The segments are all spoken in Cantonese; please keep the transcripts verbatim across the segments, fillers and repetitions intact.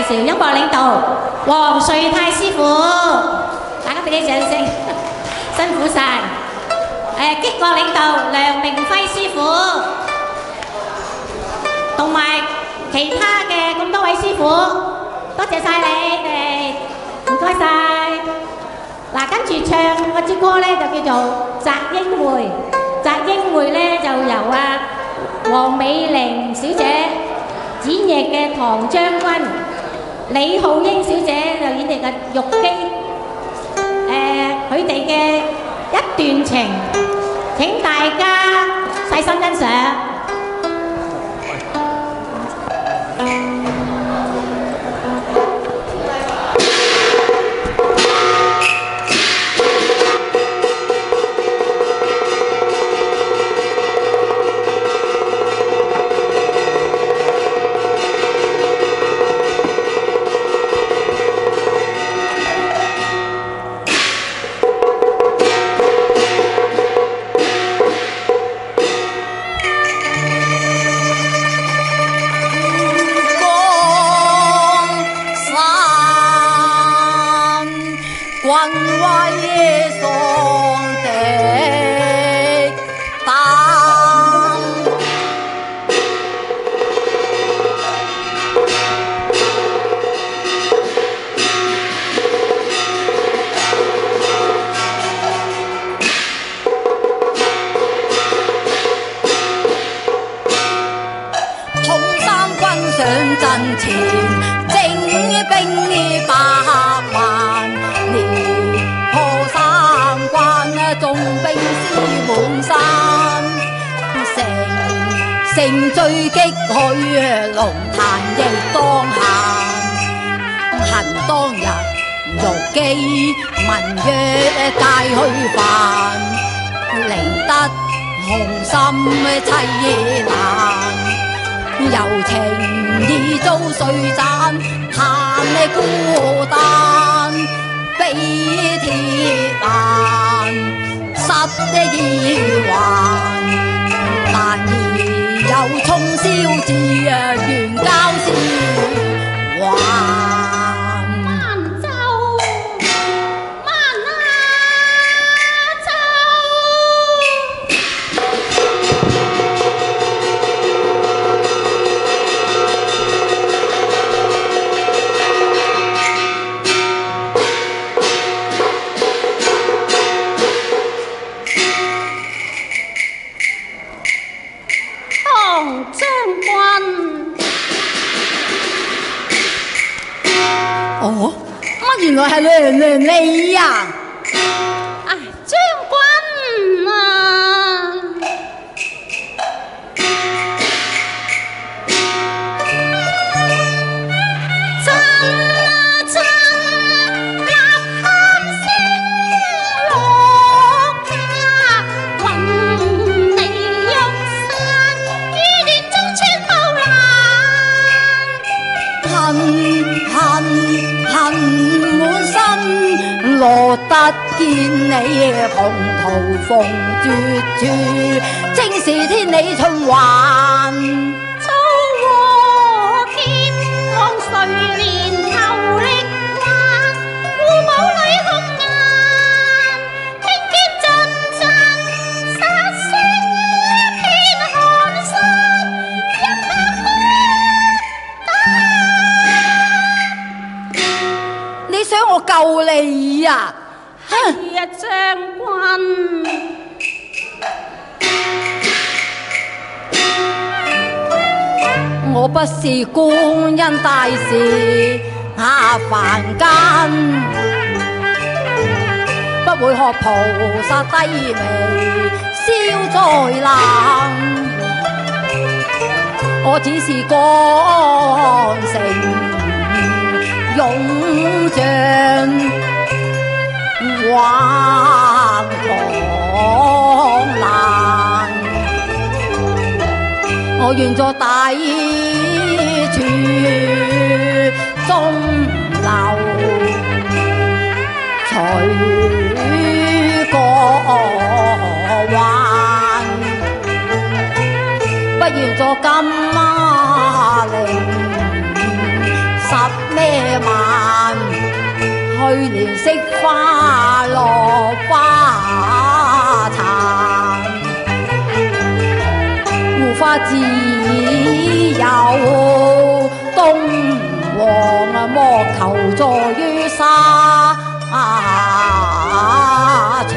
紹音樂領導黃瑞泰師傅，大家俾啲掌聲，辛苦晒。誒，擊樂領導梁明輝師傅，同埋其他嘅咁多位師傅，多謝晒你哋，唔該晒。嗱，跟住唱嗰支歌咧就叫做《摘英會》，摘英會咧就由啊黃美玲小姐演繹嘅唐將軍，李浩英小姐就演繹嘅玉姬，誒佢哋嘅一段情，請大家細心欣賞。 盛追擊去龍潭亦當限，恨當日玉姬文約界去犯，離得紅心凄難，柔情已遭碎斬，嘆孤單悲鐵難，失意還，但又衝霄至袁交士還。 哦，乜原來係娘娘你呀！ 唉，將軍啊，真啊真，立堪星落家，雲你玉山，於戀中穿透難，恨恨。恨滿身，落得見你蓬圖鳳絕處，正是天理循環。 遭禍劫望誰連頭力還，護母女紅顏，聽見陣陣殺聲一片寒山，一拍空你想我救你呀？ 係啊，將軍。 我不是觀音大士下凡間，不會學菩薩低微消災難。我只是乾城勇將橫狂瀾，我願作大柱中流取過患，不願作金馬陵十尾憐惜花落花殘，護花只有東王啊，莫求助於沙場。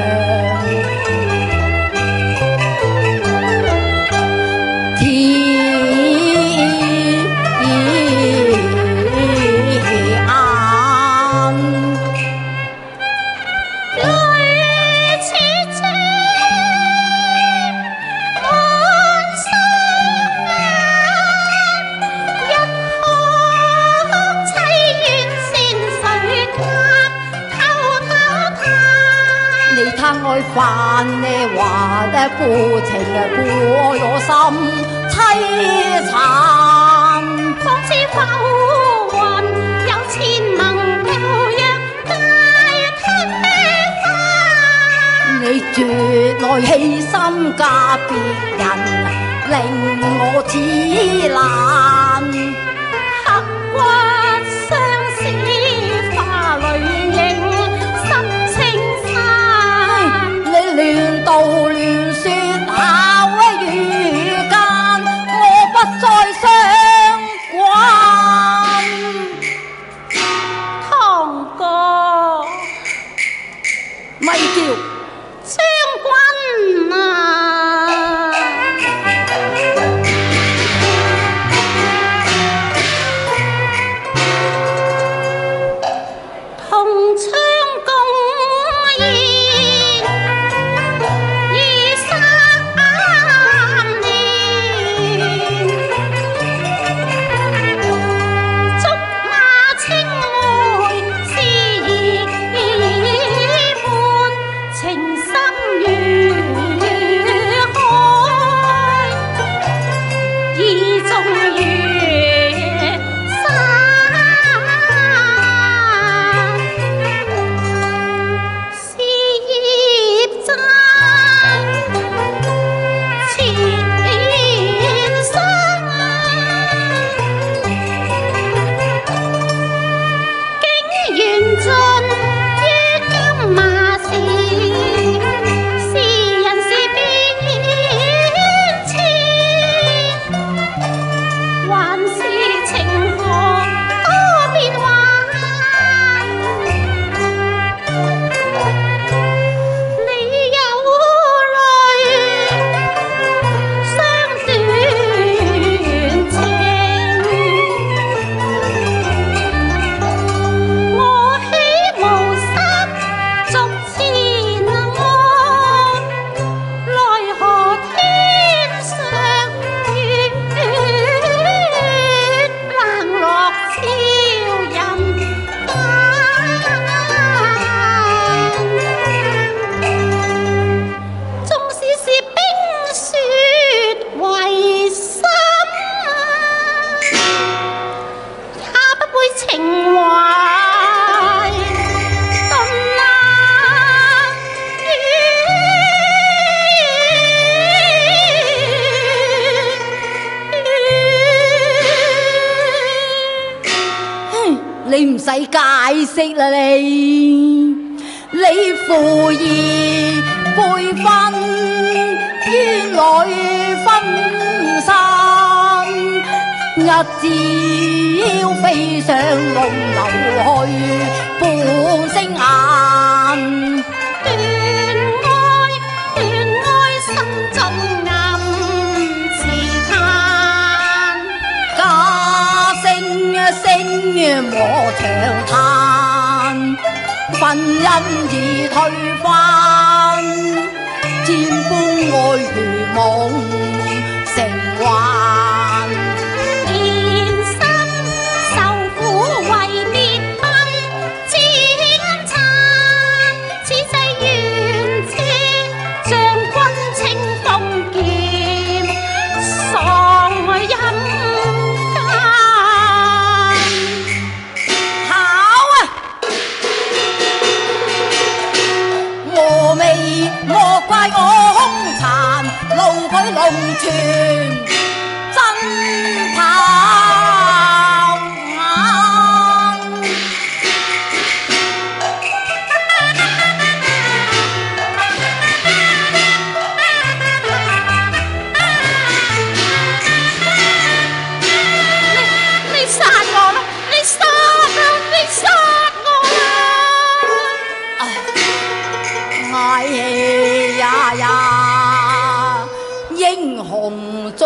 愛飯呢話得故情啊，故我心凄慘。 仿似浮雲有千盟舊約皆吞花。 你絕愛犧牲嫁別人，令我似難。 刻骨相思化淚影。 亂道亂說巧語間，我不再相關。 堂哥， 咪叫將軍啊！同窗共宴你唔使解釋啦，你你負義輩分，冤侶分散，一朝飛上龍樓去半星眼。我長嘆，婚姻已退翻，千般愛如夢成幻。 年心受苦為滅奔，只殘此際願借將軍清風劍，喪陰。莫怪我兇殘，怒舉龍泉，真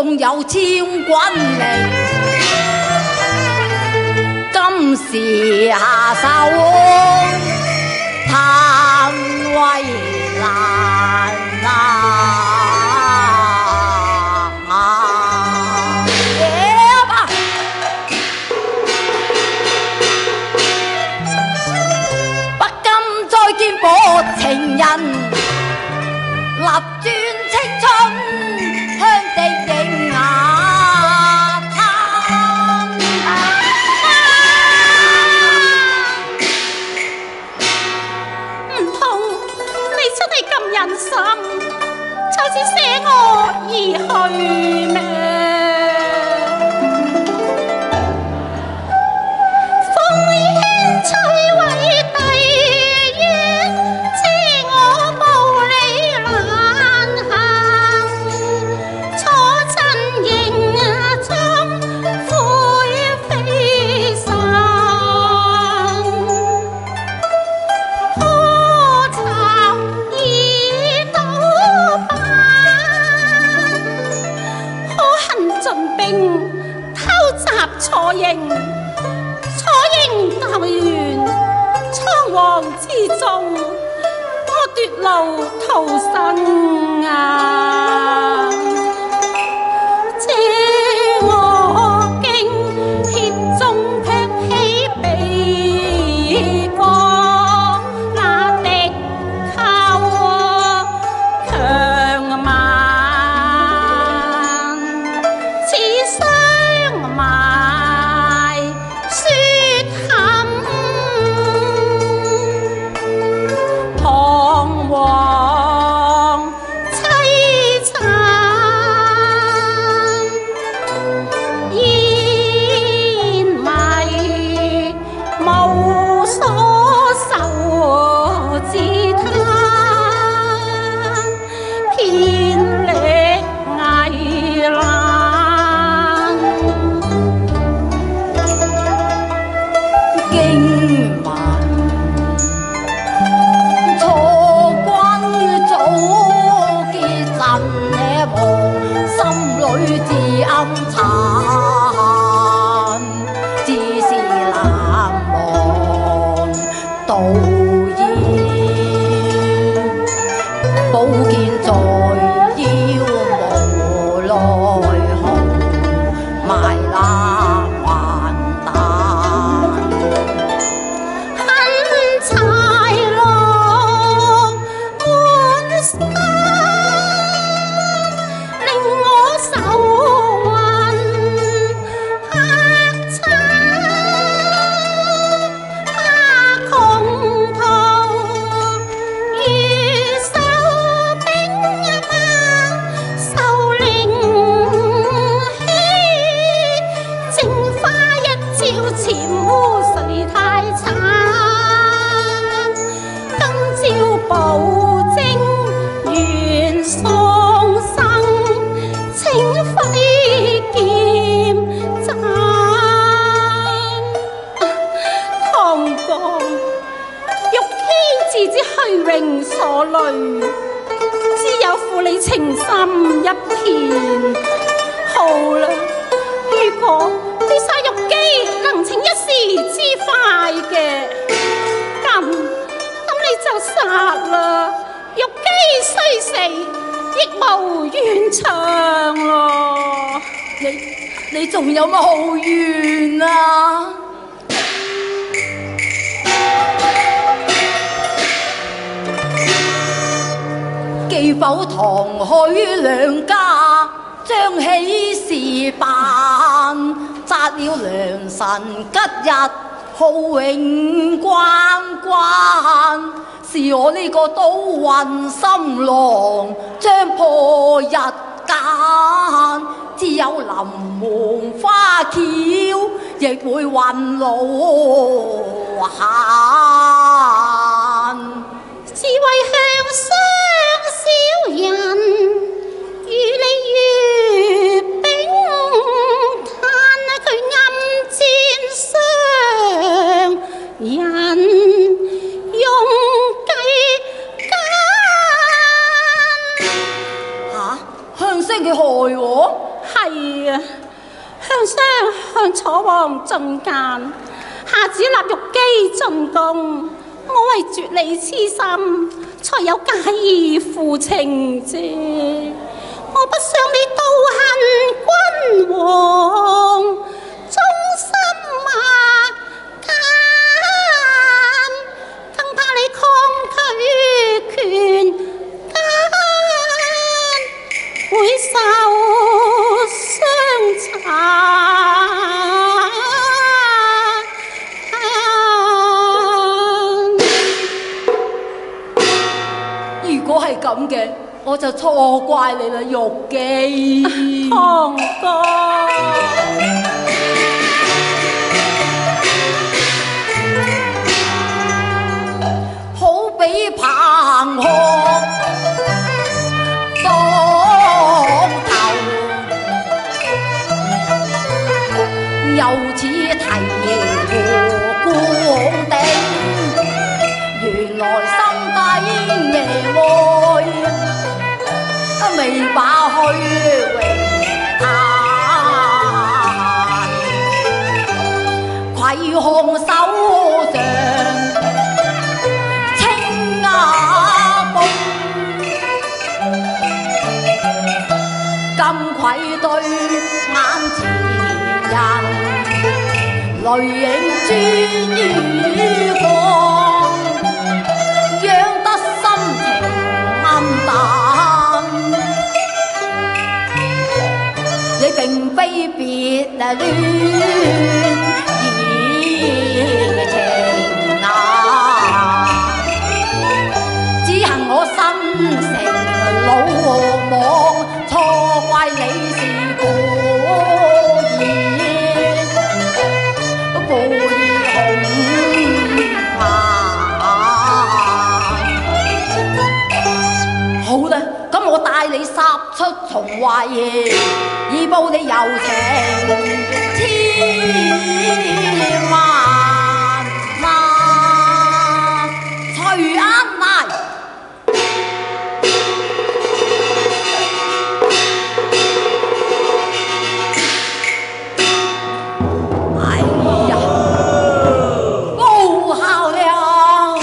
仲有千軍力，今時下手嘆為難啊！情人立轉青春向敵迎啊！ 唔通你真係咁忍心，就此捨我而去咩？風輕吹為低。錯認，錯認大完，倉皇之中，我奪路逃生啊！這我經協中卻起避過那敵寇強蠻，此相埋雪陷，彷徨凄慘，煙迷無所受自嘆，遍歷危難。 經文錯君早結陣呢夢，心裏自暗慘，只是難忘道義，寶劍在腰無奈何，埋冷還彈。 柴浪滿身，令我愁雲客餐，怕窮途如受冰馬，受凌欺，淨花一朝潛污水太慘。今朝保證願喪生，請揮劍斬。唐哥，玉姬自知虛榮所累，只有負你情深一片。好啦，如果你殺玉姬能逞一時之快嘅，咁咁你就殺啦！玉姬雖死，亦無怨長咯。 你你仲有乜好怨啊？既否唐許兩家將喜事辦，擇了良辰吉日好永關關。是我呢個都魂心郎將破日間，只有臨門花轎亦會運路閒。 是為向雙小人與你月冰嘆，佢暗箭傷人用計奸。 嚇，向聲佢害我？ 係王進諫，下旨立玉姬進宮。我為絕你痴心，才有介意負情啫。我不想你妒恨君王，忠心啊奸，更怕你抗拒權奸，會受傷殘。 如果係咁嘅，我就錯怪你啦，玉姬。 堂哥， 好比彭河當頭，又似提和官頂，原來心底咩愛，未把虛榮嘆，攜紅手上青瓦鳳，今愧對眼前人，淚影轉於光，讓得心情暗淡。你並非別戀怡情難，只恨我心成魯莽，錯怪你是故意背紅顏。好啦，咁我帶你殺出重圍，以報你柔情千萬萬，隨眼嚟。哎呀，高效了！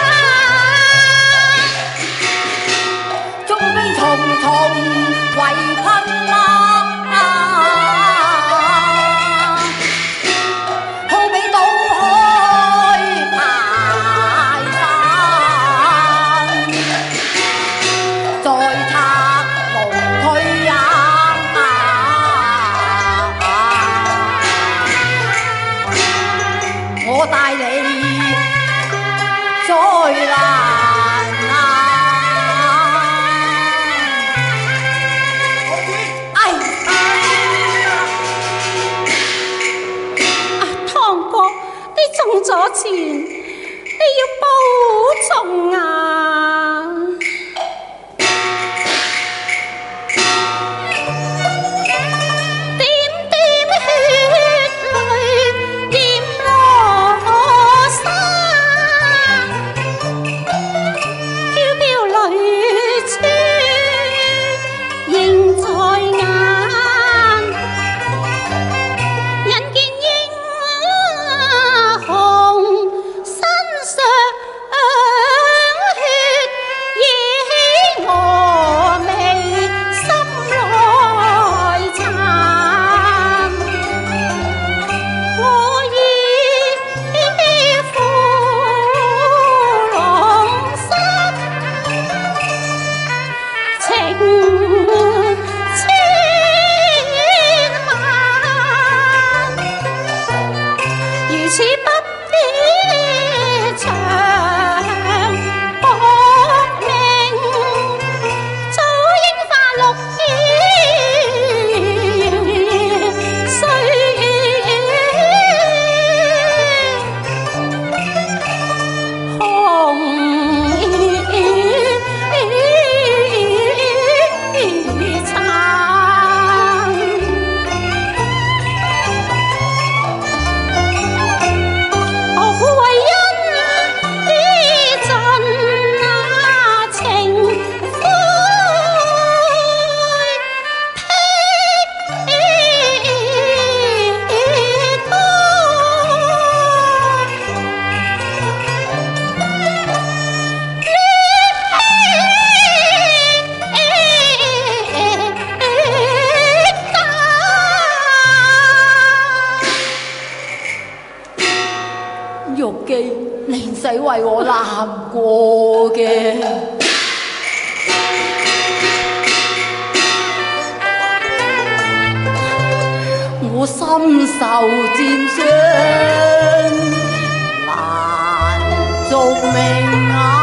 為前，你要保重啊！ 为我难過嘅，我深受戰傷，難續命啊！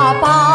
爸。